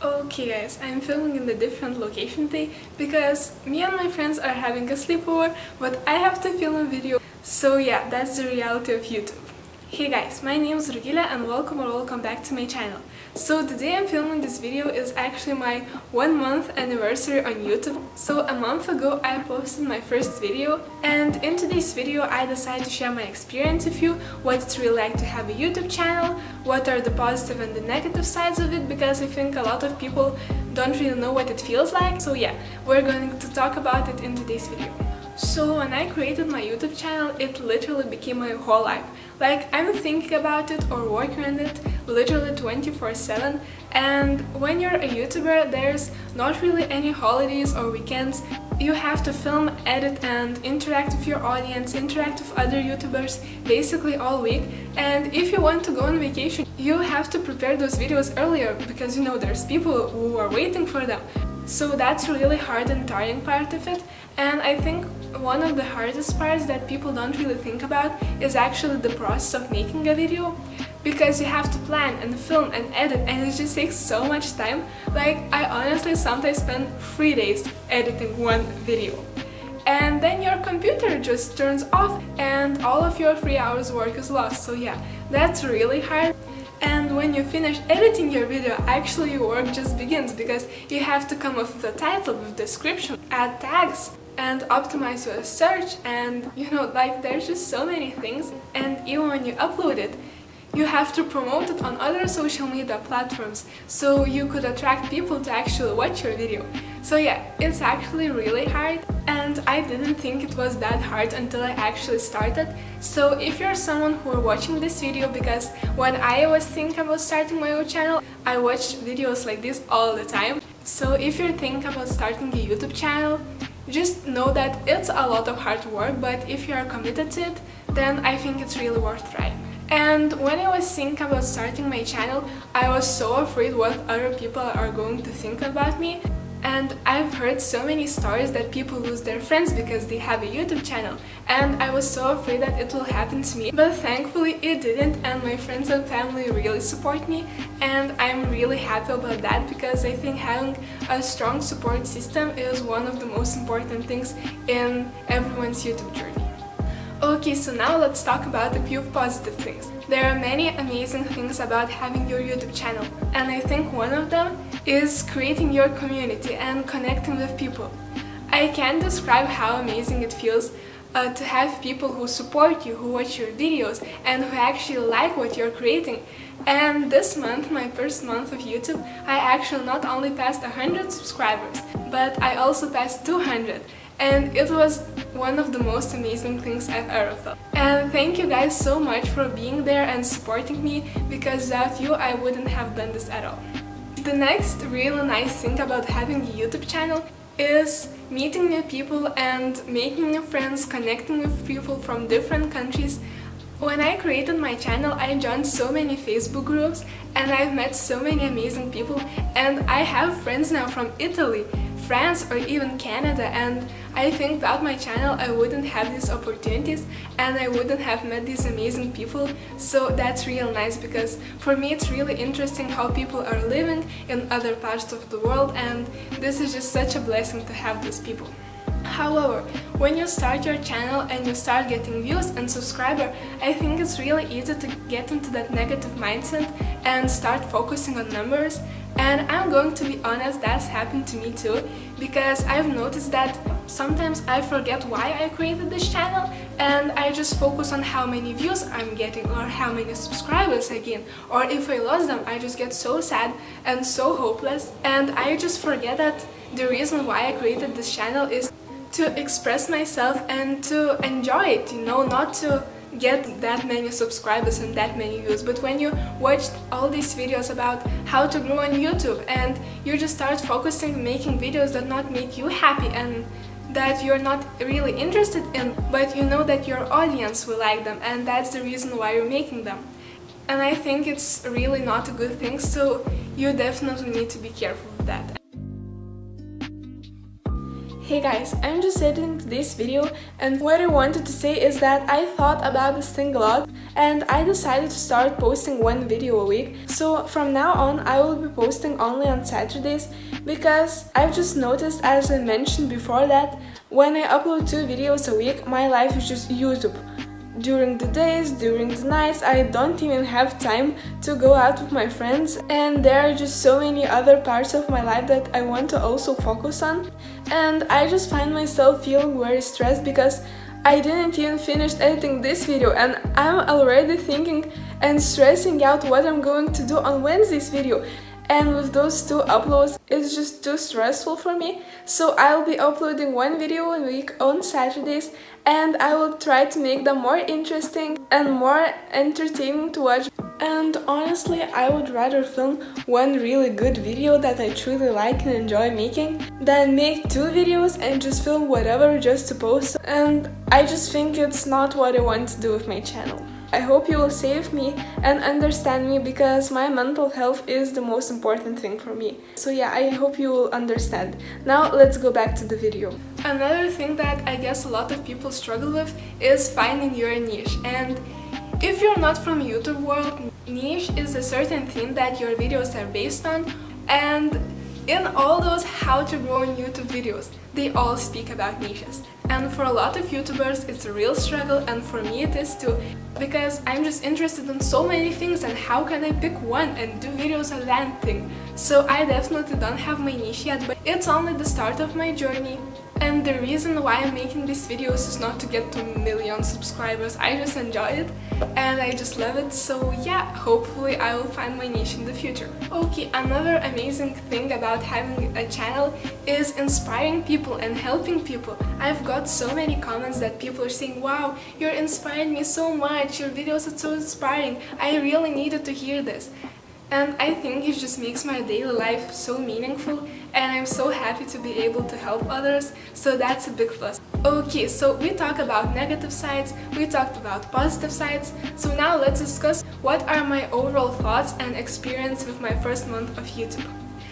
Okay guys, I'm filming in a different location today because me and my friends are having a sleepover, but I have to film a video. So yeah, that's the reality of YouTube. Hey guys, my name is Rugila and welcome back to my channel. So the day I'm filming this video is actually my 1 month anniversary on YouTube. So a month ago I posted my first video, and in today's video I decided to share my experience with you, what it's really like to have a YouTube channel, what are the positive and the negative sides of it, because I think a lot of people don't really know what it feels like. So yeah, we're going to talk about it in today's video. So when I created my YouTube channel, it literally became my whole life. Like, I'm thinking about it or working on it literally 24/7, and when you're a YouTuber, there's not really any holidays or weekends. You have to film, edit and interact with your audience, interact with other YouTubers basically all week. And if you want to go on vacation, you have to prepare those videos earlier because you know there's people who are waiting for them. So that's really hard and tiring part of it. And I think one of the hardest parts that people don't really think about is actually the process of making a video, because you have to plan and film and edit, and it just takes so much time. Like, I honestly sometimes spend 3 days editing one video, and then your computer just turns off and all of your 3 hours work is lost. So yeah, that's really hard. And when you finish editing your video, actually your work just begins, because you have to come up with a title, with description, add tags, and optimize your search, and you know, like, there's just so many things. And even when you upload it, you have to promote it on other social media platforms so you could attract people to actually watch your video. So yeah, it's actually really hard, and I didn't think it was that hard until I actually started. So if you're someone who are watching this video, because when I was thinking about starting my own channel, I watched videos like this all the time. So if you're thinking about starting a YouTube channel, just know that it's a lot of hard work, but if you are committed to it, then I think it's really worth trying. And when I was thinking about starting my channel, I was so afraid what other people are going to think about me. And I've heard so many stories that people lose their friends because they have a YouTube channel, and I was so afraid that it will happen to me. But thankfully it didn't, and my friends and family really support me, and I'm really happy about that, because I think having a strong support system is one of the most important things in everyone's YouTube journey. Okay, so now let's talk about a few positive things. There are many amazing things about having your YouTube channel, and I think one of them is creating your community and connecting with people. I can't describe how amazing it feels to have people who support you, who watch your videos, and who actually like what you're creating. And this month, my first month of YouTube, I actually not only passed 100 subscribers, but I also passed 200. And it was one of the most amazing things I've ever felt. And thank you guys so much for being there and supporting me, because without you I wouldn't have done this at all. The next really nice thing about having a YouTube channel is meeting new people and making new friends, connecting with people from different countries. When I created my channel, I joined so many Facebook groups, and I've met so many amazing people, and I have friends now from Italy, France or even Canada, and I think without my channel I wouldn't have these opportunities and I wouldn't have met these amazing people. So that's real nice, because for me it's really interesting how people are living in other parts of the world, and this is just such a blessing to have those people. However, when you start your channel and you start getting views and subscribers, I think it's really easy to get into that negative mindset and start focusing on numbers. And I'm going to be honest, that's happened to me too, because I've noticed that sometimes I forget why I created this channel, and I just focus on how many views I'm getting or how many subscribers I gain, or if I lost them I just get so sad and so hopeless, and I just forget that the reason why I created this channel is to express myself and to enjoy it, you know, not to get that many subscribers and that many views. But when you watched all these videos about how to grow on YouTube, and you just start focusing making videos that not make you happy and that you're not really interested in, but you know that your audience will like them, and that's the reason why you're making them. And I think it's really not a good thing, so you definitely need to be careful with that. Hey guys, I'm just editing this video, and what I wanted to say is that I thought about this thing a lot and I decided to start posting one video a week. So from now on I will be posting only on Saturdays, because I've just noticed, as I mentioned before, that when I upload 2 videos a week, my life is just YouTube. During the days, during the nights, I don't even have time to go out with my friends, and there are just so many other parts of my life that I want to also focus on. And I just find myself feeling very stressed because I didn't even finish editing this video and I'm already thinking and stressing out what I'm going to do on Wednesday's video. And with those 2 uploads, it's just too stressful for me. So I'll be uploading 1 video a week on Saturdays, and I will try to make them more interesting and more entertaining to watch. And honestly, I would rather film 1 really good video that I truly like and enjoy making than make 2 videos and just film whatever just to post. And I just think it's not what I want to do with my channel. I hope you will save me and understand me, because my mental health is the most important thing for me. So yeah, I hope you will understand. Now let's go back to the video. Another thing that I guess a lot of people struggle with is finding your niche. And if you're not from YouTube world, niche is a certain thing that your videos are based on, and in all those how to grow in YouTube videos, they all speak about niches. And for a lot of YouTubers it's a real struggle, and for me it is too, because I'm just interested in so many things, and how can I pick one and do videos on that thing? So I definitely don't have my niche yet, but it's only the start of my journey. And the reason why I'm making these videos is not to get to 1 million subscribers. I just enjoy it and I just love it. So yeah, hopefully I will find my niche in the future. Okay, another amazing thing about having a channel is inspiring people and helping people. I've got so many comments that people are saying, wow, you're inspiring me so much, your videos are so inspiring, I really needed to hear this. And I think it just makes my daily life so meaningful, and I'm so happy to be able to help others, so that's a big plus. Okay, so we talked about negative sides, we talked about positive sides, so now let's discuss what are my overall thoughts and experience with my first month of YouTube.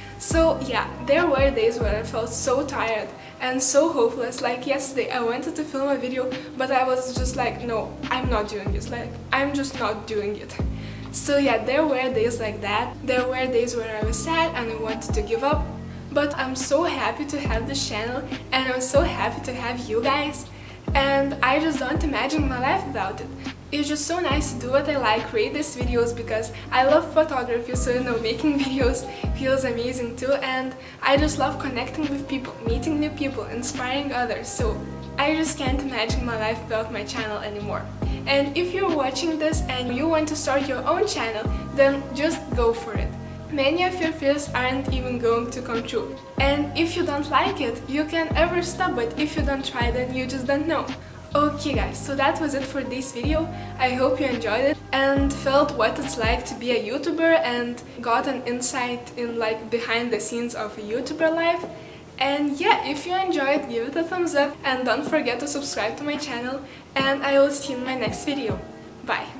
So yeah, there were days where I felt so tired and so hopeless. Like yesterday I wanted to film a video, but I was just like, no, I'm not doing this, like I'm just not doing it. So yeah, there were days like that. There were days where I was sad and I wanted to give up. But I'm so happy to have this channel, and I'm so happy to have you guys. And I just don't imagine my life without it. It's just so nice to do what I like, create these videos, because I love photography, so you know, making videos feels amazing too. And I just love connecting with people, meeting new people, inspiring others. So I just can't imagine my life without my channel anymore. And if you're watching this and you want to start your own channel, then just go for it. Many of your fears aren't even going to come true. And if you don't like it, you can ever stop, but if you don't try, then you just don't know. Okay guys, so that was it for this video. I hope you enjoyed it and felt what it's like to be a YouTuber and got an insight in like behind the scenes of a YouTuber life. And yeah, if you enjoyed, give it a thumbs up and don't forget to subscribe to my channel, and I will see you in my next video. Bye!